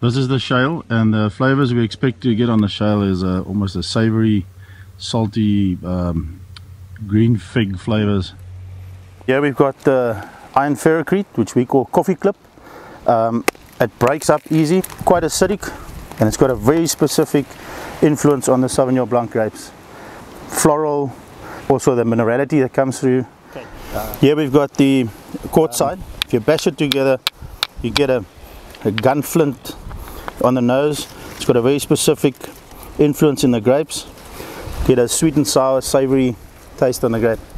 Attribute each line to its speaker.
Speaker 1: This is the shale, and the flavors we expect to get on the shale is almost a savory, salty, green fig flavors. Here we've got the iron ferricrete, which we call coffee clip. It breaks up easy, quite acidic, and it's got a very specific influence on the Sauvignon Blanc grapes. Floral, also the minerality that comes through. Okay. Here we've got the quartzite. If you bash it together, you get a gun flint on the nose. It's got a very specific influence in the grapes. Get a sweet and sour, savory taste on the grape.